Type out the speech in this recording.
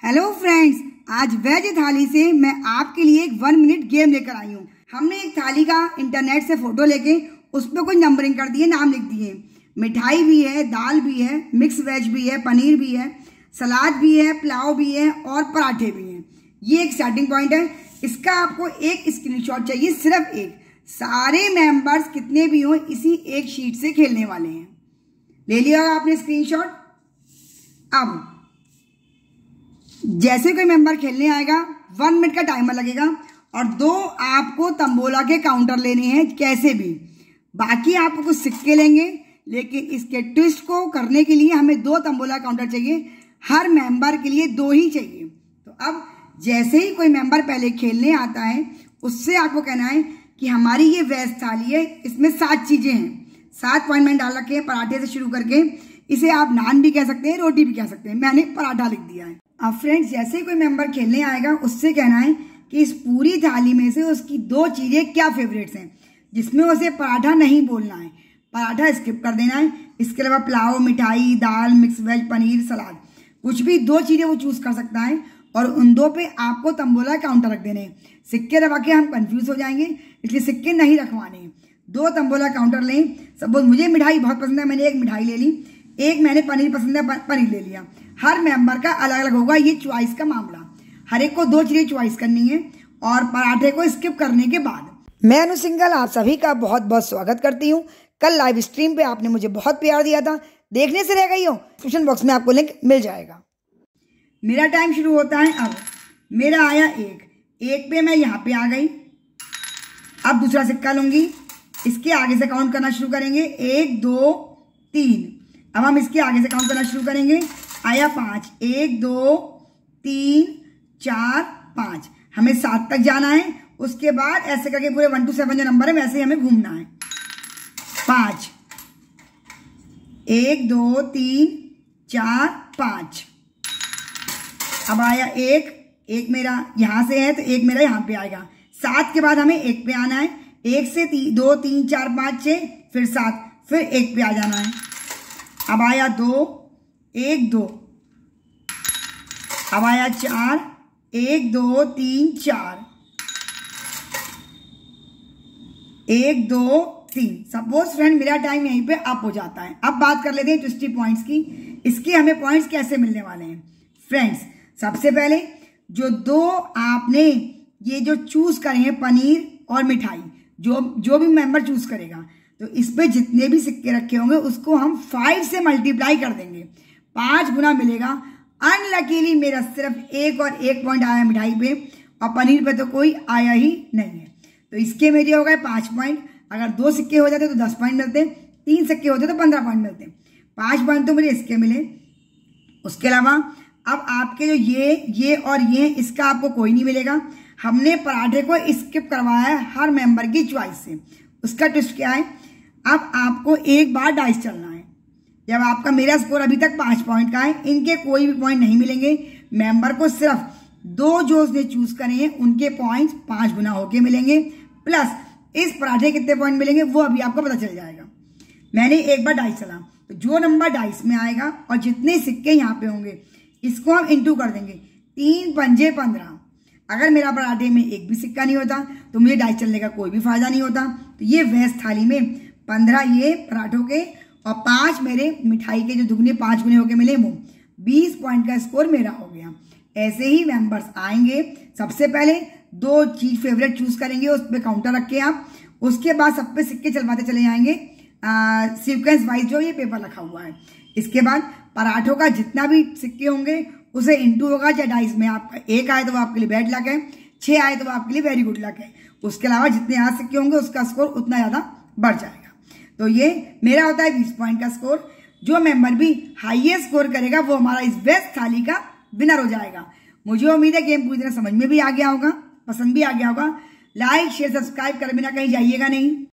Hello friends, आज veg थाली से मैं आपके लिए एक 1 मिनट गेम लेकर आई हूँ। हमने एक थाली का इंटरनेट से फोटो लेके उस पर कुछ नंबरिंग कर दिए, नाम लिख दिए। मिठाई भी है, दाल भी है, मिक्स वेज भी है, पनीर भी है, सलाद भी है, पुलाव भी है और पराठे भी हैं। ये एक स्टार्टिंग पॉइंट है। इसका आपको एक स्क्रीनशॉट चाहिए, सिर्फ एक। सारे मेंबर्स कितने भी हों इसी एक शीट से खेलने वाले हैं। ले लिया होगा आपने स्क्रीनशॉट। अब जैसे कोई मेंबर खेलने आएगा 1 मिनट का टाइमर लगेगा और 2 आपको तंबोला के काउंटर लेने हैं कैसे भी। बाकी आपको कुछ सिक्के लेंगे, लेकिन इसके ट्विस्ट को करने के लिए हमें 2 तंबोला काउंटर चाहिए। हर मेंबर के लिए 2 ही चाहिए। तो अब जैसे ही कोई मेंबर पहले खेलने आता है उससे आपको कहना है कि हमारी ये वेज थाली है, इसमें 7 चीजें हैं। 7 पॉइंट मैंने डाल रखे हैं पराठे से शुरू करके। इसे आप नान भी कह सकते हैं, रोटी भी कह सकते हैं। मैंने पराठा लिख दिया है। अब फ्रेंड्स, जैसे कोई मेंबर खेलने आएगा उससे कहना है कि इस पूरी थाली में से उसकी 2 चीजें क्या फेवरेट्स हैं, जिसमें उसे पराठा नहीं बोलना है, पराठा स्किप कर देना है। इसके अलावा पुलाव, मिठाई, दाल, मिक्स वेज, पनीर, सलाद, कुछ भी 2 चीजें वो चूज कर सकता है और उन 2 पे आपको तंबोला काउंटर रख देने हैं। सिक्के रखवा के हम कंफ्यूज हो जाएंगे, इसलिए सिक्के नहीं रखवाने। 2 तंबोला काउंटर लें। सपोज मुझे मिठाई बहुत पसंद है, मैंने एक मिठाई ले ली। एक मैंने पनीर पसंद है, पनीर ले लिया। हर मेंबर का अलग अलग होगा ये चॉइस का मामला। हर एक को 2 चीजें चॉइस करनी है और पराठे को स्किप करने के बाद मैं अनु सिंघल आप सभी का बहुत बहुत स्वागत करती हूँ। कल लाइव स्ट्रीम पे आपने मुझे बहुत प्यार दिया था, देखने से रह गई हो, डिस्क्रिप्शन बॉक्स में आपको लिंक मिल जाएगा। मेरा टाइम शुरू होता है। अब मेरा आया 1 पे मैं यहाँ पे आ गई। अब दूसरा सिक्का लूंगी, इसके आगे से काउंट करना शुरू करेंगे। 1 2 3। अब हम इसके आगे से काउंट करना शुरू करेंगे। आया 5। 1 2 3 4 5। हमें 7 तक जाना है। उसके बाद ऐसे करके पूरे 1 to 7 जो नंबर है वैसे ही हमें घूमना है। 5 1 2 3 4 5। अब आया 1 मेरा यहां से है तो 1 मेरा यहां पे आएगा। 7 के बाद हमें 1 पे आना है। 1 से 2 3 4 5 6 फिर 7 फिर 1 पे आ जाना है। अब आया 2 1 2। अब आया 4 1 2 3 4 1 2 3। सपोज फ्रेंड मेरा टाइम यहीं पे अप हो जाता है। अब बात कर लेते हैं ट्विस्टी पॉइंट्स की। इसके हमें पॉइंट्स कैसे मिलने वाले हैं फ्रेंड्स। सबसे पहले जो 2 आपने ये जो चूज करे हैं पनीर और मिठाई, जो भी मेंबर चूज करेगा तो इस पे जितने भी सिक्के रखे होंगे उसको हम 5 से मल्टीप्लाई कर देंगे। 5 गुना मिलेगा। अनलकीली मेरा सिर्फ 1 और 1 पॉइंट आया मिठाई पे और पनीर पे तो कोई आया ही नहीं है। तो इसके मेरे हो गए 5 पॉइंट। अगर 2 सिक्के हो जाते तो 10 पॉइंट मिलते, 3 सिक्के होते तो 15 पॉइंट मिलते। 5 पॉइंट तो मुझे इसके मिले। उसके अलावा अब आपके जो ये और ये, इसका आपको कोई नहीं मिलेगा। हमने पराठे को स्किप करवाया है हर मेंबर की चॉइस से। उसका ट्विस्ट क्या है, अब आपको एक बार डाइस चलना है। जब आपका मेरा स्कोर अभी तक 5 पॉइंट का है, इनके कोई भी पॉइंट नहीं मिलेंगे। मेंबर को सिर्फ 2 जो उसने चूज करे हैं उनके पॉइंट्स 5 गुना होके मिलेंगे। प्लस इस पराठे कितने पॉइंट मिलेंगे वो अभी आपको पता चल जाएगा। मैंने एक बार डाइस चला तो जो नंबर डाइस में आएगा और जितने सिक्के यहाँ पे होंगे इसको हम इंटू कर देंगे। 3 पंजे 15। अगर मेरा पराठे में एक भी सिक्का नहीं होता तो मुझे डाइस चलने का कोई भी फायदा नहीं होता। तो ये वेज थाली में 15 ये पराठों के और 5 मेरे मिठाई के जो दुगने 5 गुने होके मिले वो 20 पॉइंट का स्कोर मेरा हो गया। ऐसे ही मेंबर्स आएंगे। सबसे पहले 2 चीज फेवरेट चूज करेंगे, उस पर काउंटर रख के आप। उसके बाद सब पे सिक्के चलवाते चले जाएंगे सीक्वेंस वाइज जो ये पेपर रखा हुआ है। इसके बाद पराठों का जितना भी सिक्के होंगे उसे इंटू होगा। चाहे डाइस में आपका 1 आए तो वो आपके लिए बैड लक है, 6 आए तो वो आपके लिए वेरी गुड लक है। उसके अलावा जितने यहाँ सिक्के होंगे उसका स्कोर उतना ज्यादा बढ़ जाएगा। तो ये मेरा होता है 20 पॉइंट का स्कोर। जो मेंबर भी हाईएस्ट स्कोर करेगा वो हमारा इस वेज थाली का विनर हो जाएगा। मुझे उम्मीद है गेम पूरी तरह समझ में भी आ गया होगा, पसंद भी आ गया होगा। लाइक शेयर सब्सक्राइब कर बिना कहीं जाइएगा नहीं।